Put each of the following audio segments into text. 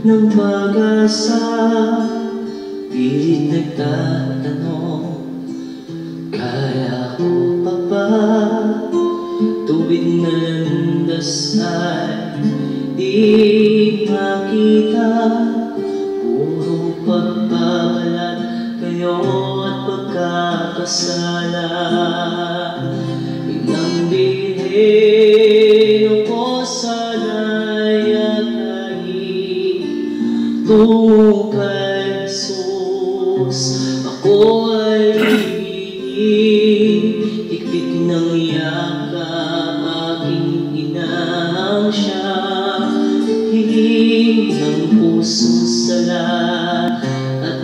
ng pag-asa. Pilit nagtatanong, kaya ko pa ba? Tuwid na landas ay di makita. Puro pagbabalat kayo at pagkakasala. Ilang bilhin ako sana'y akayin tungo kay Jesus. Ako ay higpit ng yakap aking inahang siya. Higing ng pusong sala at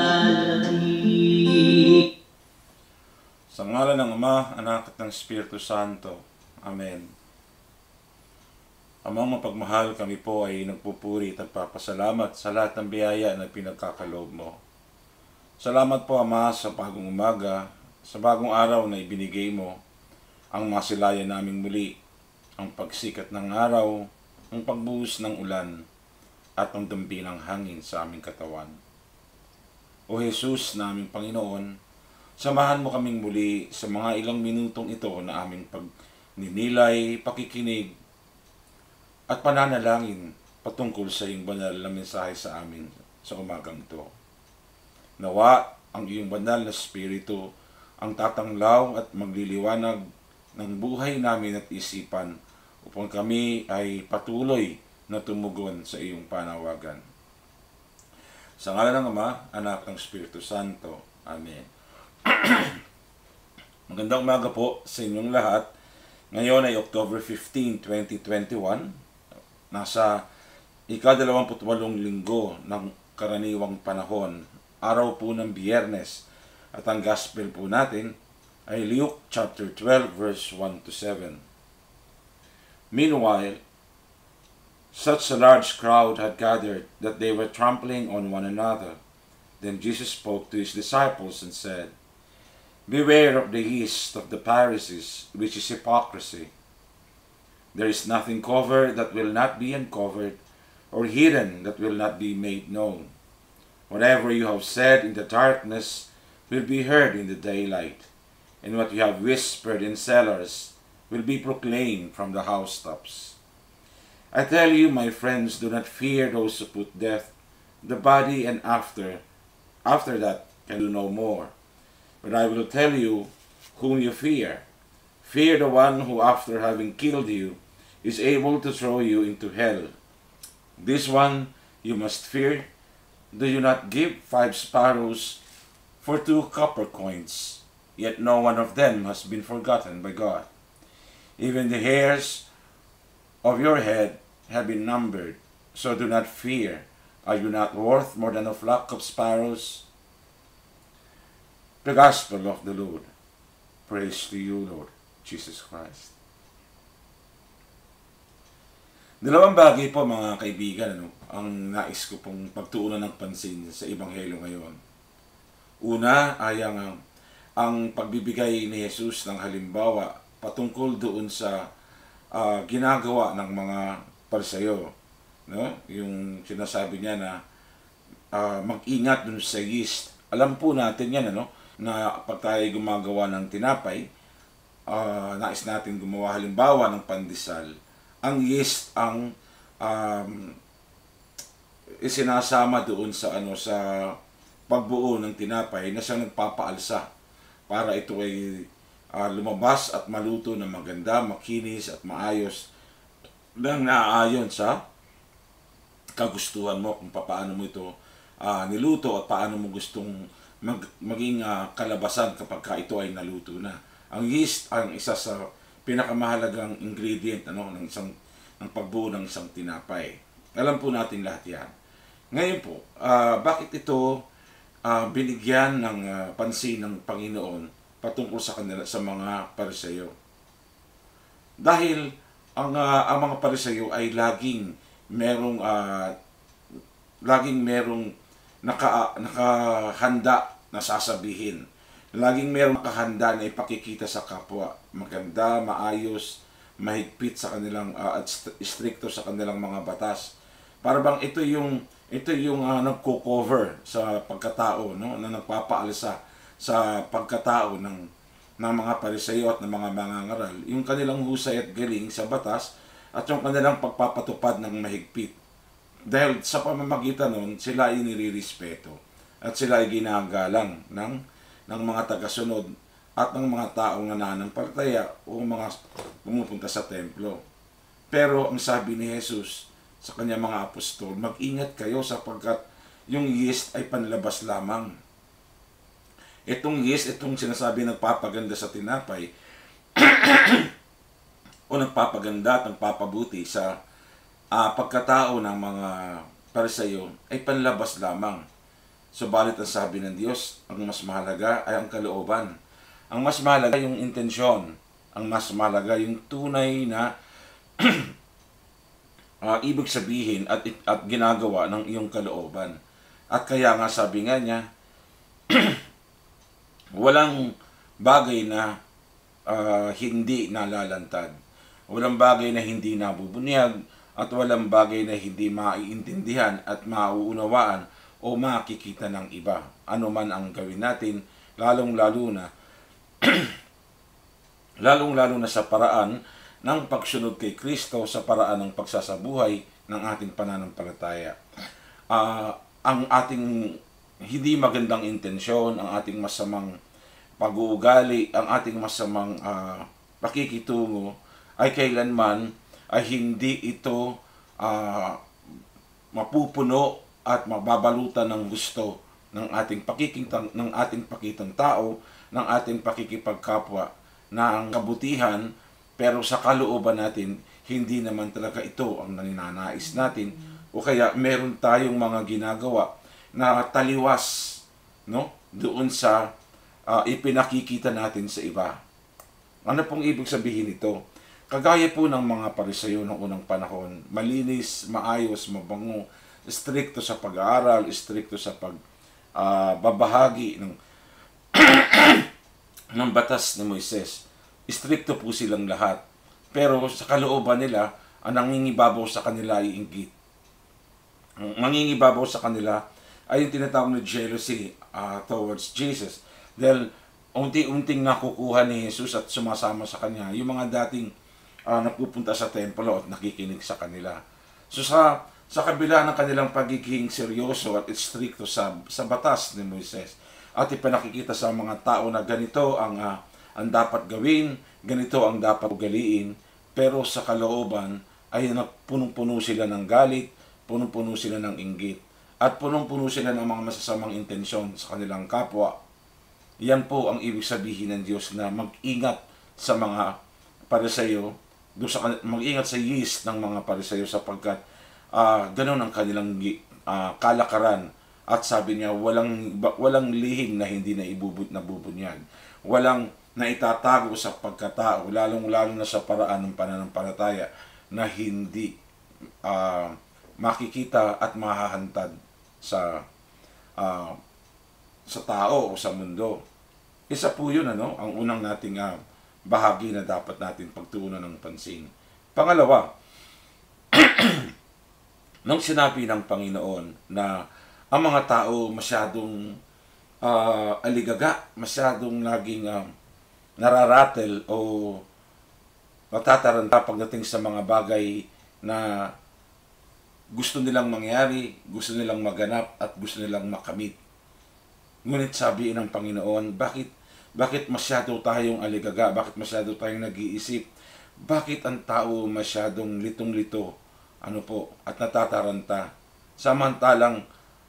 nalalaki. Sa ngalan ng Ama, Anak at ng Espiritu Santo. Amen. Amang mapagmahal, kami po ay nagpupuri at nagpapasalamat sa lahat ng biyaya na pinagkakaloob mo. Salamat po, Ama, sa bagong umaga, sa bagong araw na ibinigay mo, ang masilayan naming muli, ang pagsikat ng araw, ang pagbuhos ng ulan, at ang dambi ng hangin sa aming katawan. O Jesus, naming Panginoon, samahan mo kaming muli sa mga ilang minutong ito na aming pagninilay, pakikinig, at pananalangin patungkol sa iyong banal na mensahe sa amin sa umagang ito. Nawa ang iyong banal na Espiritu ang tatanglaw at magliliwanag ng buhay namin at isipan upang kami ay patuloy na tumugon sa iyong panawagan. Sa ngalan ng Ama, Anak ng Espiritu Santo. Amen. Magandang umaga po sa inyong lahat. Ngayon ay October 15, 2021. Nasa ika-28 linggo ng karaniwang panahon, araw po ng Biyernes, at ang gospel po natin ay Luke chapter 12 verse 1 to 7. Meanwhile, such a large crowd had gathered that they were trampling on one another. Then Jesus spoke to his disciples and said, "Beware of the yeast of the Pharisees, which is hypocrisy. There is nothing covered that will not be uncovered, or hidden that will not be made known. Whatever you have said in the darkness will be heard in the daylight, and what you have whispered in cellars will be proclaimed from the housetops. I tell you, my friends, do not fear those who put death, the body, and after that can do no more. But I will tell you whom you fear. Fear the one who, after having killed you, is able to throw you into hell. This one you must fear. Do you not give 5 sparrows for 2 copper coins? Yet no one of them has been forgotten by God. Even the hairs of your head have been numbered. So do not fear. Are you not worth more than a flock of sparrows?" The Gospel of the Lord. Praise to you, Lord Jesus Christ. Dalawang bagay po, mga kaibigan, ang nais ko pong pagtuunan ng pansin sa Ebanghelyo ngayon. Una ay ang pagbibigay ni Jesus ng halimbawa patungkol doon sa ginagawa ng mga Pariseyo. No? Yung sinasabi niya na mag-ingat dun sa yeast. Alam po natin yan, na pag tayo gumagawa ng tinapay, nais natin gumawa halimbawa ng pandesal. Ang yeast ang isinasama doon sa sa pagbuo ng tinapay na siyang nagpapaalsa para ito ay lumabas at maluto na maganda, makinis at maayos nang naaayon sa kagustuhan mo kung paano mo ito niluto at paano mo gustong maging kalabasan kapag ito ay naluto na. Ang yeast ang isa sa pinakamahalagang ingredient ng pagbuo ng isang tinapay. Alam po natin lahat yan. Ngayon po, bakit ito binigyan ng pansin ng Panginoon patungkol sa kanila, sa mga Pariseyo? Dahil ang mga Pariseyo ay laging merong nakahanda na sasabihin. Laging merong nakahanda na ipakikita sa kapwa. Maganda, maayos, mahigpit sa kanilang at stricto sa kanilang mga batas. Para bang ito yung nagko-cover sa pagkatao, no, na nagpapaalsa sa pagkatao ng mga Pariseo at ng mga mangangaral, yung kanilang husay at galing sa batas at yung kanilang pagpapatupad ng mahigpit. Dahil sa pamamagitan nun, sila ay nirirespeto at sila ay ginagalang ng mga tagasunod at ng mga taong nananampalataya o mga pumupunta sa templo. Pero ang sabi ni Jesus sa kanyang mga apostol, mag-ingat kayo sapagkat yung yeast ay panlabas lamang. Itong yeast, itong sinasabi nagpapaganda sa tinapay o nagpapaganda at nagpapabuti sa pagkatao ng mga Pariseo ay panlabas lamang. Subalit ang sabi ng Diyos, ang mas mahalaga ay ang kalooban. Ang mas mahalaga yung intensyon. Ang mas mahalaga yung tunay na ibig sabihin at ginagawa ng iyong kalooban. At kaya nga sabi nga niya, walang bagay na hindi nalalantad. Walang bagay na hindi nabubunyag at walang bagay na hindi maiintindihan at mauunawaan o makikita ng iba. Ano man ang gawin natin, lalong-lalo na sa paraan ng pagsunod kay Kristo, sa paraan ng pagsasabuhay ng ating pananampalataya. Ang ating hindi magandang intensyon, ang ating masamang pag-uugali, ang ating masamang pakikitungo ay kailanman ay hindi ito mapupuno at mababalutan ng gusto ng ating pakitang tao, ng ating pakikipagkapwa na ang kabutihan, pero sa kalooban natin hindi naman talaga ito ang naninanais natin, o kaya meron tayong mga ginagawa na taliwas, no, doon sa ipinakikita natin sa iba. Ano pong ibig sabihin nito? Kagaya po ng mga Pariseo ng unang panahon, malinis, maayos, mabango, strikto sa pag-aaral, strikto sa pagbabahagi ng batas ni Moises. Strikto po silang lahat. Pero sa kalooban nila, ang nangingibabaw sa kanila ay inggit. Ang nangingibabaw sa kanila ay yung tinatawag na jealousy towards Jesus. Dahil unti-unting nakukuha ni Jesus at sumasama sa kanya yung mga dating nagpupunta sa templo at nakikinig sa kanila. So sa kabila ng kanilang pagiging seryoso at stricto sa batas ni Moises, at ipinakikita sa mga tao na ganito ang dapat gawin, ganito ang dapat ugaliin, pero sa kalooban ay punong-puno sila ng galit, punong-puno sila ng inggit, at punong-puno sila ng mga masasamang intensyon sa kanilang kapwa. Yan po ang ibig sabihin ng Diyos na mag-ingat sa mga Pariseo, mag-ingat sa yeast ng mga Pariseo sapagkat ganun ang kanilang kalakaran. At sabi niya, walang lihim na hindi nabubunyag. Walang naitatago sa pagkatao, lalong-lalo na sa paraan ng pananampalataya na hindi makikita at mahahantad sa tao o sa mundo. Isa po yun, ang unang nating bahagi na dapat natin pagtuunan ng pansin. Pangalawa, nung sinabi ng Panginoon na ang mga tao masyadong aligaga, masyadong laging nararatel o natataranta pagdating sa mga bagay na gusto nilang mangyari, gusto nilang maganap at gusto nilang makamit. Ngunit sabi ng Panginoon, bakit masyado tayong aligaga? Bakit masyado tayong nag-iisip? Bakit ang tao masyadong litong-lito? At natataranta? Samantalang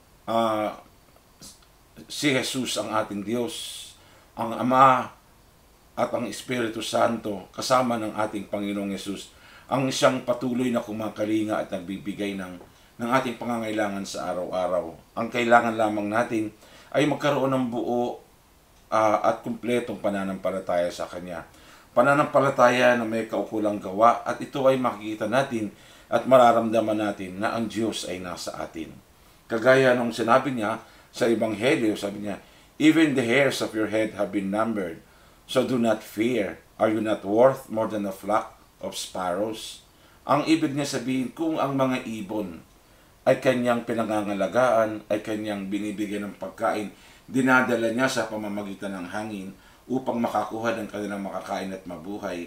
si Jesus ang ating Diyos, ang Ama at ang Espiritu Santo, kasama ng ating Panginoong Jesus, ang siyang patuloy na kumakalinga at nagbibigay ng ating pangangailangan sa araw-araw. Ang kailangan lamang natin ay magkaroon ng buo at kumpletong pananampalataya sa Kanya. Pananampalataya na may kaukulang gawa, at ito ay makikita natin at mararamdaman natin na ang Diyos ay nasa atin. Kagaya nung sinabi niya sa Ebanghelyo, sabi niya, even the hairs of your head have been numbered, so do not fear. Are you not worth more than a flock of sparrows? Ang ibig niya sabihin, kung ang mga ibon ay kanyang pinangangalagaan, ay kanyang binibigyan ng pagkain, dinadala niya sa pamamagitan ng hangin upang makakuha ng kanilang makakain at mabuhay.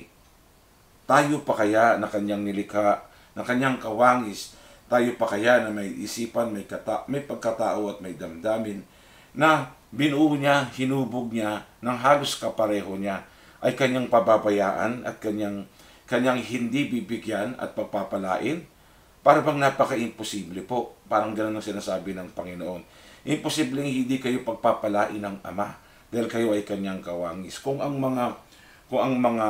Tayo pa kaya na kanyang nilikha, na kanyang kawangis, tayo pa kaya na may isipan, may pagkatao at may damdamin, na binuo niya, hinubog niya, ng halos kapareho niya, ay kanyang pababayaan at kanyang hindi bibigyan at pagpapalain? Para bang napaka-imposible po. Parang gano'n ang sinasabi ng Panginoon. Imposibleng hindi kayo pagpapalain ng Ama dahil kayo ay kanyang kawangis. Kung ang mga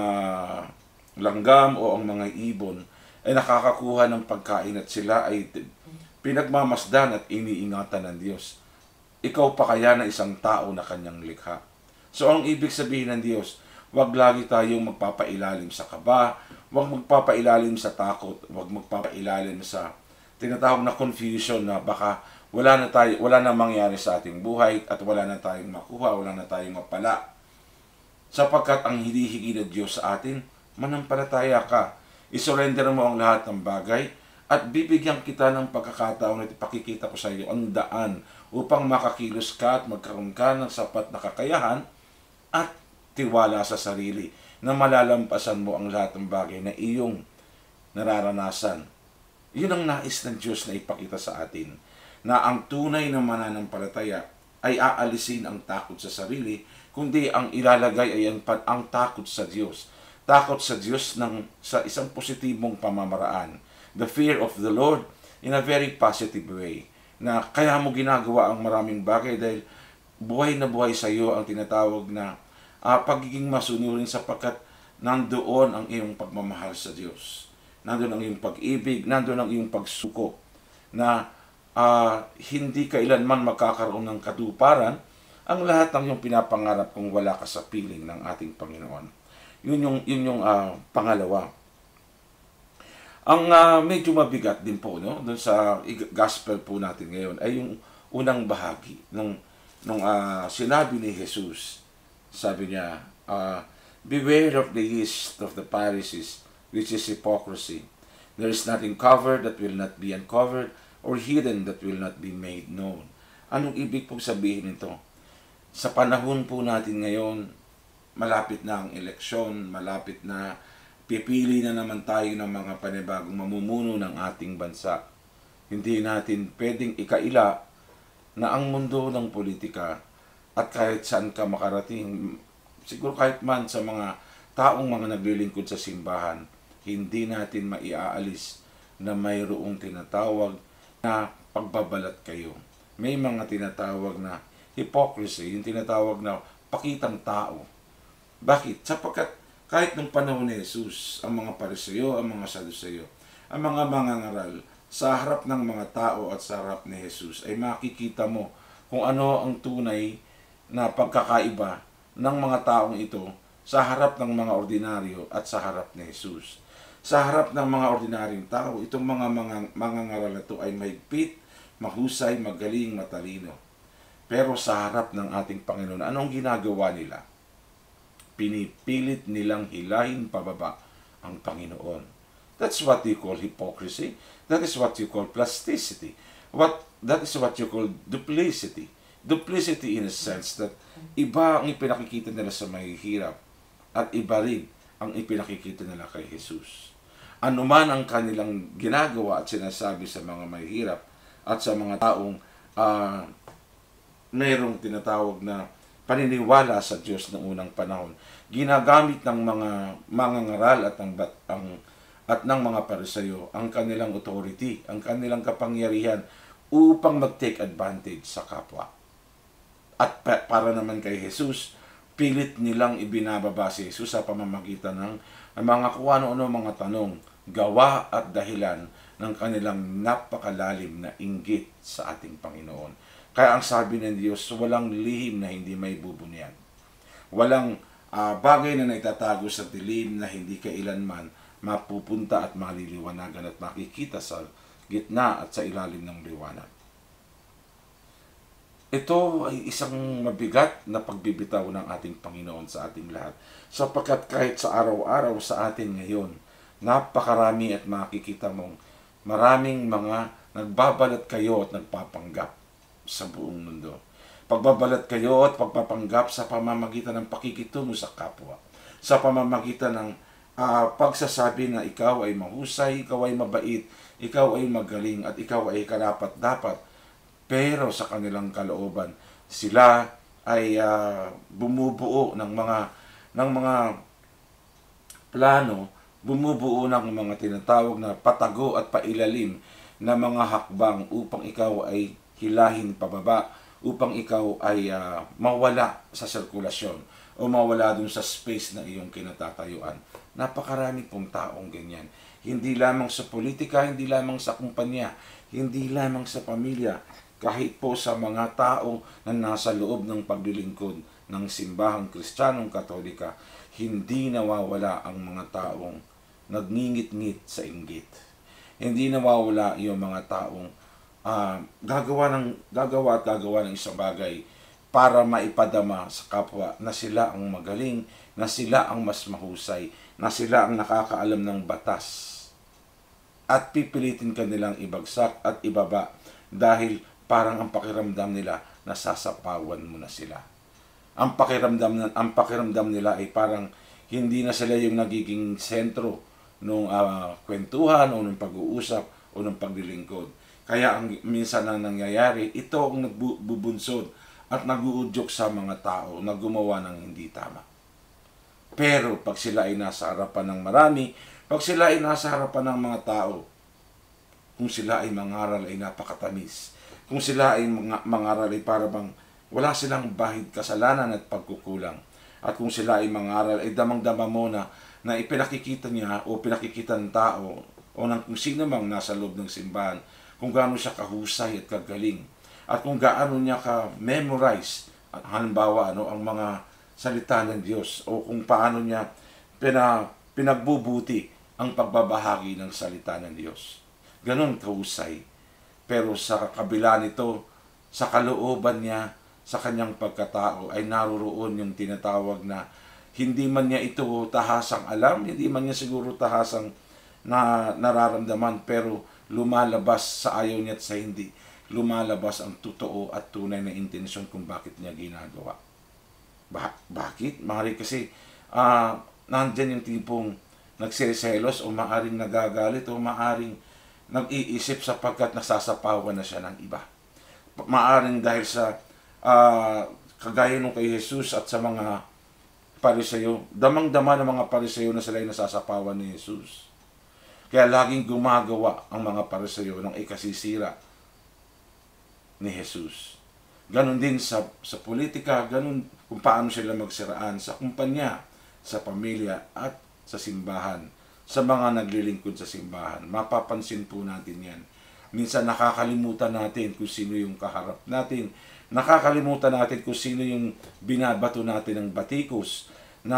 langgam o ang mga ibon ay nakakakuha ng pagkain at sila ay pinagmamasdan at iniingatan ng Diyos, ikaw pa kaya na isang tao na kanyang likha? So ang ibig sabihin ng Diyos, wag lagi tayong magpapailalim sa kaba, wag magpapailalim sa takot, wag magpapailalim sa tinatawag na confusion na baka wala na mangyari sa ating buhay at wala na tayong makuha, wala na tayong mapala. Sapagkat ang hinihingi ng Diyos sa atin, manampalataya ka. Isurrender mo ang lahat ng bagay at bibigyan kita ng pagkakataon at ipakikita ko sa iyo ang daan upang makakilos ka at magkaroon ka ng sapat na kakayahan at tiwala sa sarili na malalampasan mo ang lahat ng bagay na iyong nararanasan. Yun ang nais ng Diyos na ipakita sa atin, na ang tunay na mananampalataya ay aalisin ang takot sa sarili, kundi ang ilalagay ay ang takot sa Diyos. Takot sa Diyos sa isang positibong pamamaraan. The fear of the Lord in a very positive way. Na kaya mo ginagawa ang maraming bagay dahil buhay na buhay sa iyo ang tinatawag na pagiging masunurin sapagkat nandoon ang iyong pagmamahal sa Diyos. Nandoon ang iyong pag-ibig, nandoon ang iyong pagsuko na hindi kailanman magkakaroon ng katuparan ang lahat ng iyong pinapangarap kung wala ka sa piling ng ating Panginoon. Yun yung pangalawa. Ang medyo mabigat din po no doon sa gospel po natin ngayon ay yung unang bahagi nung sinabi ni Jesus. Sabi niya, beware of the yeast of the Pharisees, which is hypocrisy. There is nothing covered that will not be uncovered, or hidden that will not be made known. Anong ibig pong sabihin nito? Sa panahon po natin ngayon, malapit na ang eleksyon, malapit na pipili na naman tayo ng mga panibagong mamumuno ng ating bansa. Hindi natin pwedeng ikaila na ang mundo ng politika at kahit saan ka makarating, siguro kahit man sa mga taong mga naglilingkod sa simbahan, hindi natin maiaalis na mayroong tinatawag na pagbabalat kayo. May mga tinatawag na hypocrisy, yung tinatawag na pakitang tao. Bakit? Sapagkat kahit nung panahon ni Jesus, ang mga Pariseo, ang mga Saduceo, ang mga mangangaral, sa harap ng mga tao at sa harap ni Jesus, ay makikita mo kung ano ang tunay na pagkakaiba ng mga taong ito sa harap ng mga ordinaryo at sa harap ni Jesus. Sa harap ng mga ordinaryong tao, itong mga mangangaral na ito ay mahigpit, mahusay, magaling, matalino. Pero sa harap ng ating Panginoon, anong ginagawa nila? Pinipilit nilang hilahin pababa ang Panginoon. That's what you call hypocrisy. That is what you call plasticity. That is what you call duplicity. Duplicity in a sense that iba ang ipinakikita nila sa mahihirap at iba rin ang ipinakikita nila kay Jesus. Ano man ang kanilang ginagawa at sinasabi sa mga mahihirap at sa mga taong mayroong tinatawag na paniniwala sa Diyos ng unang panahon, ginagamit ng mga mangangaral at ng mga Pariseo ang kanilang authority, ang kanilang kapangyarihan upang mag-take advantage sa kapwa. At para naman kay Jesus, pilit nilang ibinababa si Jesus sa pamamagitan ng mga kung ano-ano mga tanong, gawa at dahilan ng kanilang napakalalim na inggit sa ating Panginoon. Kaya ang sabi ng Diyos, walang lihim na hindi may bubunyan. Walang bagay na naitatago sa dilim na hindi kailanman mapupunta at maliliwanagan at makikita sa gitna at sa ilalim ng liwanag. Ito ay isang mabigat na pagbibitaw ng ating Panginoon sa ating lahat. Sapagkat kahit sa araw-araw sa atin ngayon, napakarami at makikita mong maraming mga nagbabalat kayo at nagpapanggap sa buong mundo. Pagbabalat kayo at pagpapanggap sa pamamagitan ng pakikitungo sa kapwa. Sa pamamagitan ng pagsasabi na ikaw ay mahusay, ikaw ay mabait, ikaw ay magaling, at ikaw ay karapat-dapat. Pero sa kanilang kalooban, sila ay bumubuo ng mga plano, bumubuo ng mga tinatawag na patago at pailalim na mga hakbang upang ikaw ay hilahin pababa, upang ikaw ay mawala sa sirkulasyon o mawala dun sa space na iyong kinatatayuan. Napakarami pong taong ganyan. Hindi lamang sa politika, hindi lamang sa kumpanya, hindi lamang sa pamilya, kahit po sa mga tao na nasa loob ng paglilingkod ng simbahang Kristiyanong Katolika, hindi nawawala ang mga taong nagngingit-ngit sa inggit. Hindi nawawala yung mga taong gagawa ng isang bagay para maipadama sa kapwa na sila ang magaling, na sila ang mas mahusay, na sila ang nakakaalam ng batas. At pipilitin ka nilang ibagsak at ibaba dahil parang ang pakiramdam nila nasasapawan mo na sila. Ang pakiramdam nila ay parang hindi na sila yung nagiging sentro ng kwentuhan o ng pag-uusap o ng paglilingkod. Kaya ang minsan na nangyayari, ito ang nagbubunsod at naguudyok sa mga tao na gumawa ng hindi tama. Pero pag sila ay nasa harapan ng marami, pag sila ay nasa harapan ng mga tao, kung sila ay mangaral ay napakatamis. Kung sila ay mangaral ay para bang wala silang bahid kasalanan at pagkukulang. At kung sila ay mangaral ay damang-dama mo na ipinakikita niya o pinakikita ng tao o ng kung sino mang nasa loob ng simbahan kung gaano siya kahusay at kagaling. At kung gaano niya ka-memorize, halimbawa ang mga salita ng Diyos o kung paano niya pinagbubuti ang pagbabahagi ng salita ng Diyos. Ganon kahusay. Pero sa kabila nito, sa kalooban niya, sa kanyang pagkatao, ay naroroon yung tinatawag na hindi man niya ito tahasang alam, hindi man niya siguro tahasang nararamdaman, pero lumalabas sa ayaw niya at sa hindi. Lumalabas ang totoo at tunay na intensyon kung bakit niya ginagawa. Bakit? Maaari kasi nandyan yung tipong nagsiselos o maaring nagagalit o maaring nag-iisip sapagkat nasasapawan na siya ng iba. Maaring dahil sa kagaya nung kay Jesus at sa mga Pariseyo, damang-dama ng mga Pariseyo na sila ay nasasapawan ni Jesus. Kaya laging gumagawa ang mga Pariseyo ng ikasisira ni Jesus. Ganon din sa politika, ganon kung paano sila magsiraan sa kumpanya, sa pamilya at sa simbahan, sa mga naglilingkod sa simbahan. Mapapansin po natin yan. Minsan nakakalimutan natin kung sino yung kaharap natin. Nakakalimutan natin kung sino yung binabato natin ng batikos.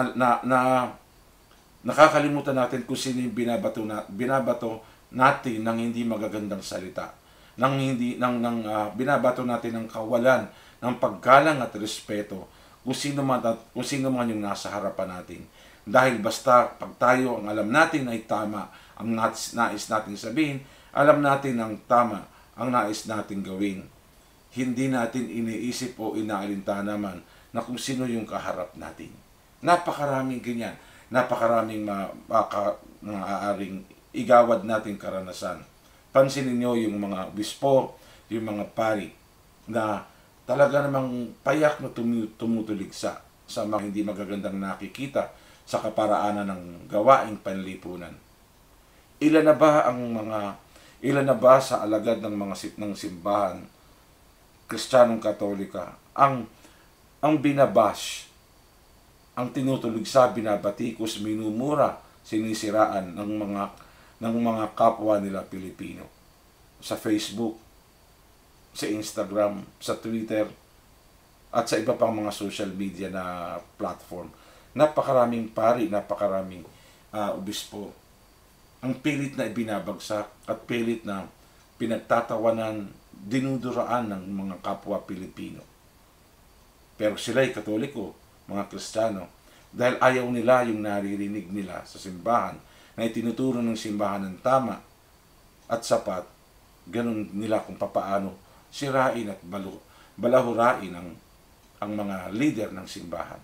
Nakakalimutan natin kung sino yung binabato natin ng hindi magagandang salita. Binabato natin ng kawalan, ng paggalang at respeto kung sino man yung nasa harapan natin. Dahil basta pag tayo ang alam natin ay tama ang nais natin sabihin, alam natin ang tama ang nais natin gawin. Hindi natin iniisip o inaalintana naman na kung sino yung kaharap natin. Napakaraming ganyan. Napakaraming maaaring igawad natin karanasan. Pansinin nyo yung mga bispo, yung mga pari na talaga namang payak na tumutuligsa sa mga hindi magagandang nakikita sa kaparaanan ng gawaing panlipunan. Ilan na ba sa alagad ng ng simbahan Kristiyanong Katolika ang binabash, ang tinutuligsa, binabatikos, minumura, sinisiraan ng mga kapwa nila Pilipino sa Facebook, sa Instagram, sa Twitter at sa iba pang mga social media na platform. Napakaraming pari, napakaraming obispo ang pilit na ibinabagsak at pilit na pinagtatawanan, dinuduraan ng mga kapwa Pilipino. Pero sila'y Katoliko, mga Kristiyano, dahil ayaw nila yung naririnig nila sa simbahan na itinuturo ng simbahan ng tama at sapat, ganun nila kung papaano sirain at balahurain ang mga leader ng simbahan.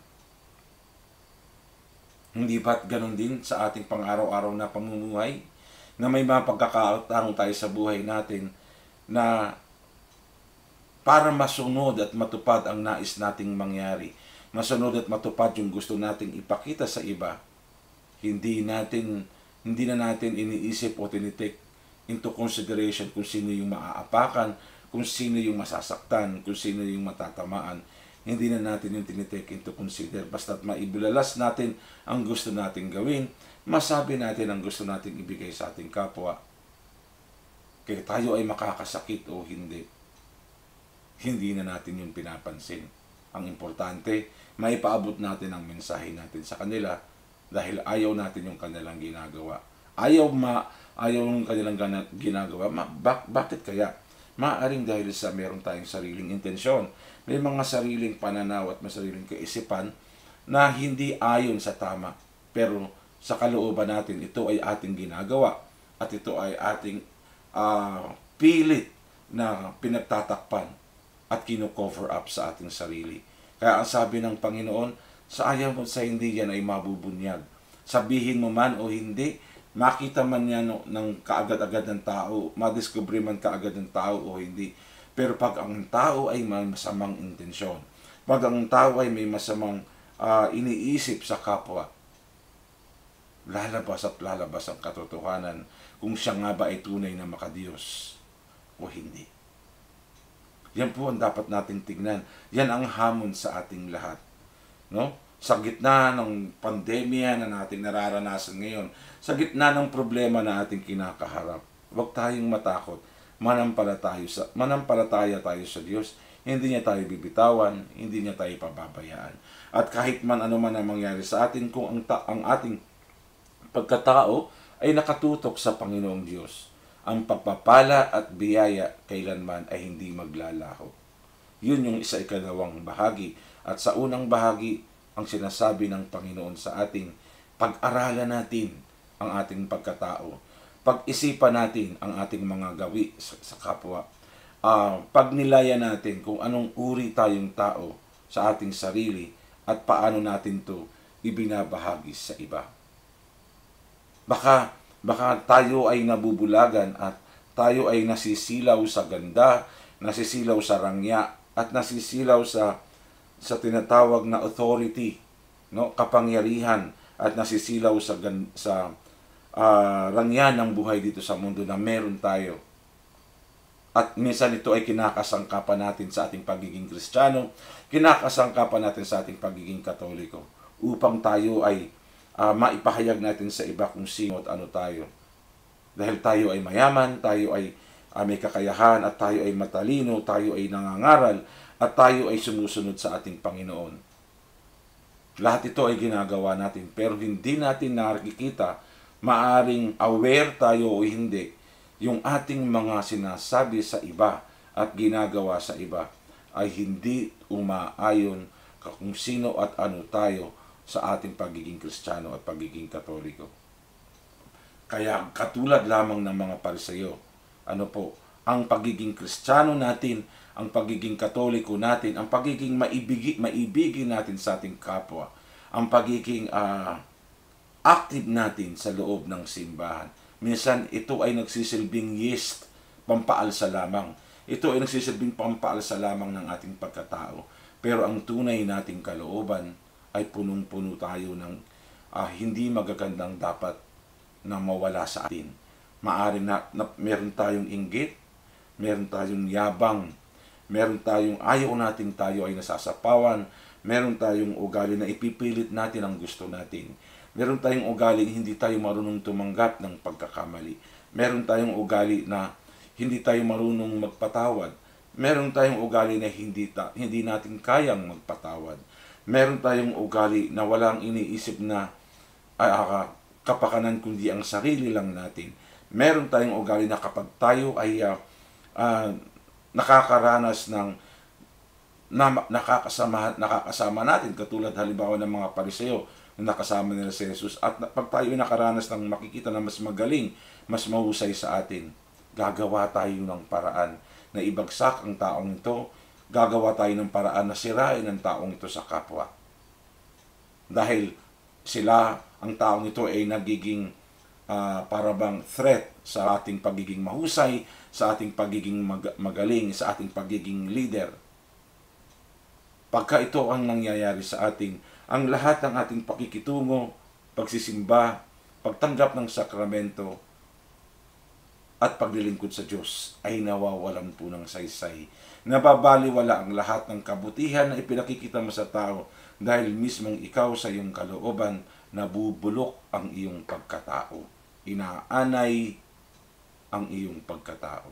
Hindi ba't ganun din sa ating pang-araw-araw na pamumuhay, na may mga pagkakataon tayo sa buhay natin na para masunod at matupad ang nais nating mangyari, masunod at matupad yung gusto nating ipakita sa iba, hindi na natin iniisip o tinitake into consideration kung sino yung maaapakan, kung sino yung masasaktan, kung sino yung matatamaan. Hindi na natin yung tinitake into consider. Basta't maibulalas natin ang gusto nating gawin, masabi natin ang gusto nating ibigay sa ating kapwa. Kaya tayo ay makakasakit o hindi. Hindi na natin yung pinapansin. Ang importante, maipaabot natin ang mensahe natin sa kanila dahil ayaw natin yung kanilang ginagawa. Ayaw yung kanilang ginagawa. Bakit kaya? Maaaring dahil sa meron tayong sariling intensyon. May mga sariling pananaw at may sariling kaisipan na hindi ayon sa tama. Pero sa kalooban natin, ito ay ating ginagawa at ito ay ating pilit na pinagtatakpan at kino-cover up sa ating sarili. Kaya ang sabi ng Panginoon, sa ayaw mo sa hindi yan ay mabubunyag. Sabihin mo man o hindi, makita man yan ng kaagad-agad ng tao, madiscover man kaagad ng tao o hindi. Pero pag ang tao ay may masamang intensyon, pag ang tao ay may masamang iniisip sa kapwa, lalabas at lalabas ang katotohanan kung siya nga ba ay tunay na makadiyos o hindi. Yan po ang dapat nating tignan. Yan ang hamon sa ating lahat. No? Sa gitna ng pandemya na nating nararanasan ngayon, sa gitna ng problema na ating kinakaharap, huwag tayong matakot. Manampalataya tayo sa Diyos. Hindi niya tayo bibitawan, hindi niya tayo pababayaan. At kahit man ano man ang mangyari sa atin, kung ang ating pagkatao ay nakatutok sa Panginoong Diyos, ang pagpapala at biyaya kailanman ay hindi maglalaho. Yun yung ikalawang bahagi. At sa unang bahagi, ang sinasabi ng Panginoon sa ating, pag-aralan natin ang ating pagkatao. Pag-isipan natin ang ating mga gawi sa kapwa. Pagnilayan natin kung anong uri tayong tao sa ating sarili at paano natin to ibinabahagi sa iba. Baka tayo ay nabubulagan at tayo ay nasisilaw sa ganda, nasisilaw sa rangya, at nasisilaw sa tinatawag na authority, no, kapangyarihan, at nasisilaw sa rangyan ng buhay dito sa mundo na meron tayo. At minsan ito ay kinakasangkapan natin sa ating pagiging Kristiyano, kinakasangkapan natin sa ating pagiging Katoliko, upang tayo ay maipahayag natin sa iba kung sino at ano tayo. Dahil tayo ay mayaman, tayo ay may kakayahan, at tayo ay matalino, tayo ay nangangaral, at tayo ay sumusunod sa ating Panginoon. Lahat ito ay ginagawa natin, pero hindi natin nakikita. Maaring aware tayo o hindi, yung ating mga sinasabi sa iba at ginagawa sa iba ay hindi umaayon kung sino at ano tayo sa ating pagiging Kristiyano at pagiging Katoliko. Kaya katulad lamang ng mga Pariseyo, ang pagiging Kristiyano natin, ang pagiging Katoliko natin, ang pagiging maibigin natin sa ating kapwa, ang pagiging active natin sa loob ng simbahan. Minsan, ito ay nagsisilbing yeast, pampaalsa lamang. Ito ay nagsisilbing pampaalsa lamang ng ating pagkatao. Pero ang tunay nating kalooban ay punong-puno tayo ng hindi magagandang dapat na mawala sa atin. Maaring na meron tayong inggit, meron tayong yabang, meron tayong ayaw natin tayo ay nasasapawan, meron tayong ugali na ipipilit natin ang gusto natin. Meron tayong ugali na hindi tayo marunong tumanggap ng pagkakamali. Meron tayong ugali na hindi tayo marunong magpatawad. Meron tayong ugali na hindi natin kayang magpatawad. Meron tayong ugali na walang iniisip na kapakanan kundi ang sarili lang natin. Meron tayong ugali na kapag tayo ay nakakaranas ng nakakasama natin, katulad halimbawa ng mga Pariseo na nakasama nila si Jesus, at pag tayo nakaranas ng makikita na mas magaling, mas mahusay sa atin, gagawa tayo ng paraan na ibagsak ang taong ito, gagawa tayo ng paraan na sirain ang taong ito sa kapwa. Dahil sila, ang taong ito ay nagiging parabang threat sa ating pagiging mahusay, sa ating pagiging magaling, sa ating pagiging leader. Pagka ito ang nangyayari sa ating, ang lahat ng ating pakikitungo, pagsisimba, pagtanggap ng sakramento, at paglilingkod sa Diyos ay nawawalan po ng saysay. Nababaliwala ang lahat ng kabutihan na ipinakikita mo sa tao dahil mismong ikaw sa iyong kalooban nabubulok ang iyong pagkatao. Inaanay ang iyong pagkatao.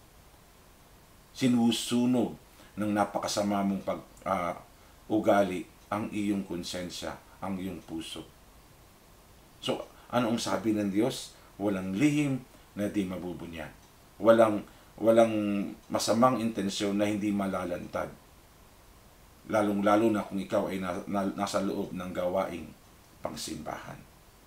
Sinusunog ng napakasama mong ugali ang iyong konsensya, ang iyong puso. So, ano ang sabi ng Diyos? Walang lihim na di mabubunyan. Walang masamang intensyon na hindi malalantad. Lalong-lalo na kung ikaw ay nasa loob ng gawaing pangsimbahan.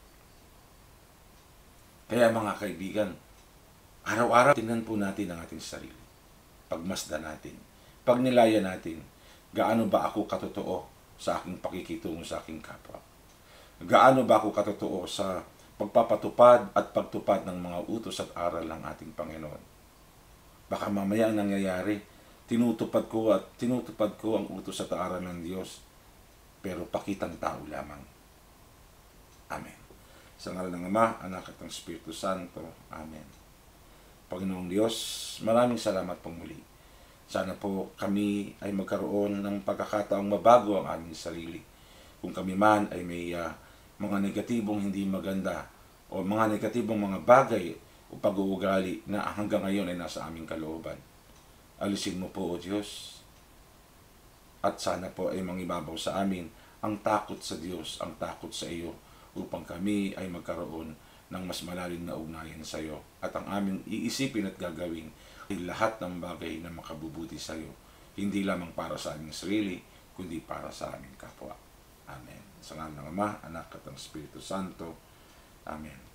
Kaya mga kaibigan, araw-araw tingnan po natin ang ating sarili. Pagmasdan natin. Pagnilayan natin, gaano ba ako katotoo sa aking pakikitungo sa aking kapwa? Gaano ba ako katotoo sa pagpapatupad at pagtupad ng mga utos at aral ng ating Panginoon? Baka mamaya ang nangyayari, tinutupad ko ang utos at aral ng Diyos, pero pakitang tao lamang. Amen. Sa ngalan ng Ama, Anak at ng Espiritu Santo. Amen. Panginoong Diyos, maraming salamat pong muli. Sana po kami ay magkaroon ng pagkakataong mabago ang aming sarili. Kung kami man ay may mga negatibong hindi maganda o mga negatibong mga bagay o pag-uugali na hanggang ngayon ay nasa aming kalooban. Alisin mo po, O Diyos. At sana po ay mangibabaw sa amin ang takot sa Diyos, ang takot sa iyo, upang kami ay magkaroon ng mas malalim na ugnayan sa iyo. At ang aming iisipin at gagawin ay lahat ng bagay na makabubuti sa iyo, hindi lamang para sa aming sarili, kundi para sa aming kapwa. Amen. Sa ngalan ng Ama, Anak at ng Espiritu Santo. Amen.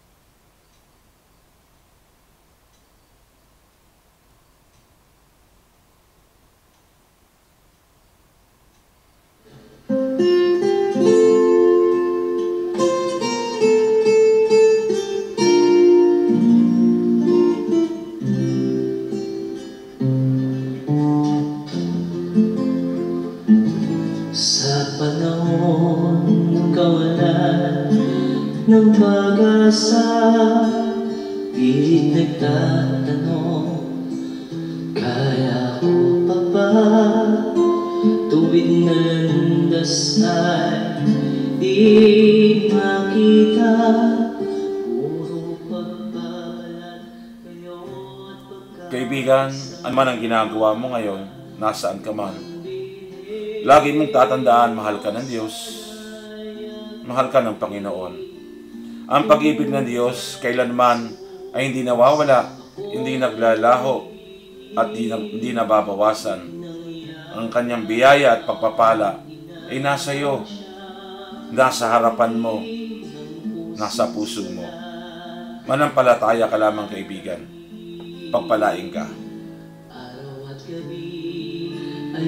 Sa panahon ng kawalan ng pag-asa, pilit nagtatanong, kaya ko pa ba? Tuwid na landas ay di makita, puro pagbabalat kayo at pagkakasama. Kaibigan, ano man ang ginagawa mo ngayon, nasaan ka man, lagi mong tatandaan, mahal ka ng Diyos, mahal ka ng Panginoon. Ang pag-ibig ng Diyos kailanman ay hindi nawawala, hindi naglalaho, at hindi nababawasan. Ang kanyang biyaya at pagpapala ay nasa iyo, nasa harapan mo, nasa puso mo. Manampalataya ka lamang, kaibigan. Pagpalain ka. Araw at gabi ay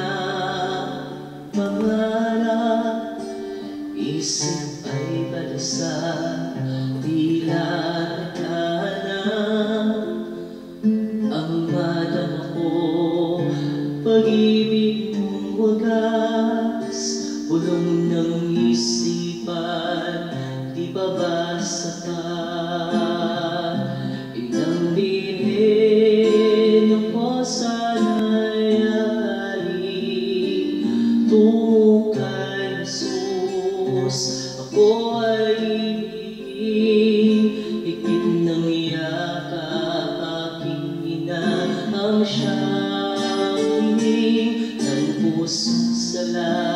pinamamalak, isip ay balisa, tila naghahanap. Ang madama ko, pag-ibig mong wagas, pulong ng isipan, di ba ba sapat? Inang bilhin ako sana'y ahalin, tungo kay Jesus, ako ay ibigin, higpit ng yakap aking inahang siyang hiling ng pusong sala.